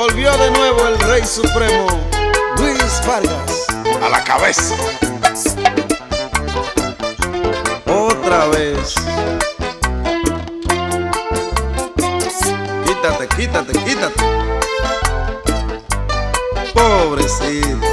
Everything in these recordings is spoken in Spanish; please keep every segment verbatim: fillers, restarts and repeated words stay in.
Volvió de nuevo el Rey Supremo, Luis Vargas, a la cabeza. Otra vez. Quítate, quítate, quítate. Pobrecito.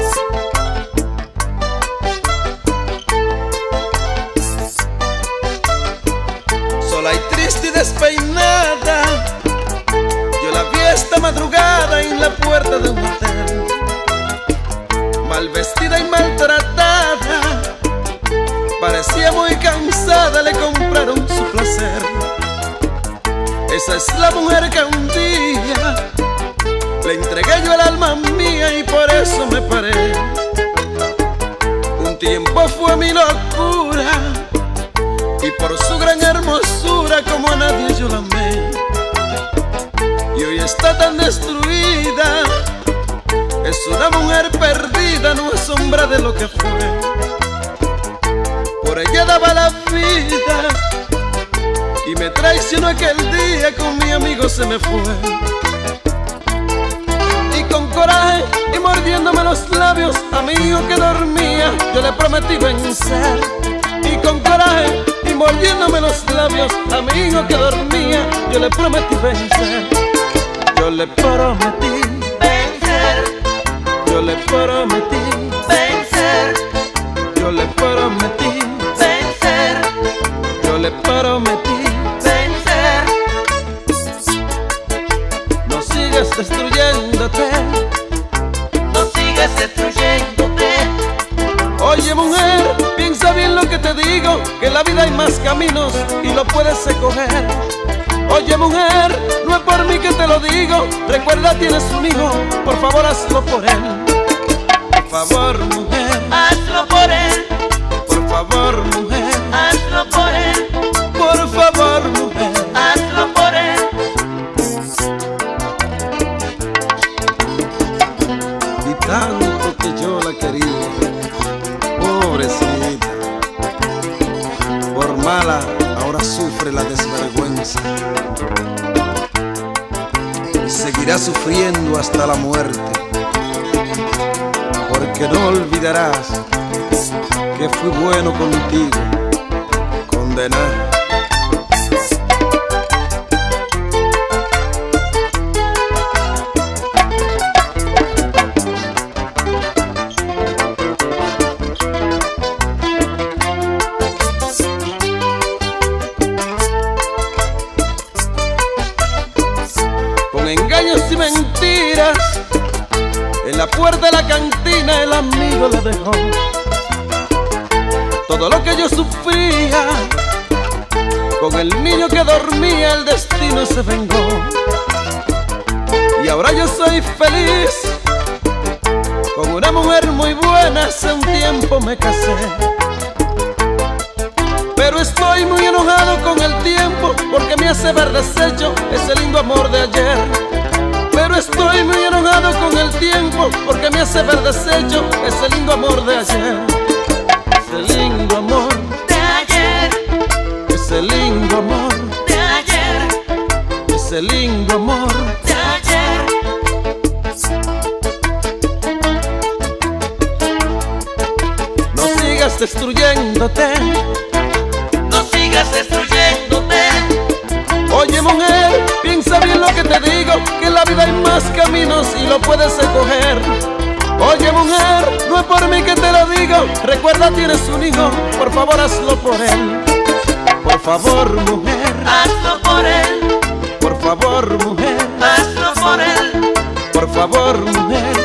Sola y triste y despeinada, yo la vi esta madrugada en la puerta de un hotel. Mal vestida y maltratada, parecía muy cansada, le compraron su placer. Esa es la mujer que un día le entregué yo el alma mía y por eso me paré. Un tiempo fue mi locura y por su gran hermosura como a nadie yo la amé. Y hoy está tan destruida, es una mujer perdida, no es sombra de lo que fue. Por ella daba la vida y me traicionó aquel día, con mi amigo se me fue. Y con coraje y mordiéndome los labios, amigo que dormía, yo le prometí vencer. Y con coraje y mordiéndome los labios, amigo que dormía, yo le prometí vencer. Yo le prometí vencer. Yo le prometí vencer. Yo le prometí vencer. Yo le prometí vencer. No sigas destruyéndote, no sigas destruyéndote. Oye mujer, piensa bien lo que te digo, que en la vida hay más caminos y lo puedes escoger. Oye mujer, no es por mí que te lo digo, recuerda tienes un hijo, por favor hazlo por él. Por favor mujer, hazlo por él. Por favor mujer, hazlo por él. Por favor mujer, hazlo por él. Y tanto que yo la quería, pobrecita. Por mala ahora sufre la desvergüenza y seguirá sufriendo hasta la muerte, porque no olvidarás que fui bueno contigo, condenada. Con engaños y mentiras, en la puerta de la cantina el amigo la dejó. Todo lo que yo sufría, con el niño que dormía el destino se vengó. Y ahora yo soy feliz, con una mujer muy buena, hace un tiempo me casé. Pero estoy muy enojado con el tiempo, porque me hace ver deshecho ese lindo amor de ayer. Pero estoy muy enojado con el tiempo, porque me hace ver deshecho ese lindo amor de ayer. Ese lindo amor de ayer. Ese lindo amor de ayer. Ese lindo amor de ayer. No sigas destruyéndote, no sigas destruyéndote. Oye mujer, piensa bien lo que te digo, que en la vida hay más caminos y lo puedes escoger. Oye mujer, no es por mí que te lo digo, recuerda tienes un hijo, por favor hazlo por él. Por favor mujer, hazlo por él. Por favor mujer, hazlo por él. Por favor mujer,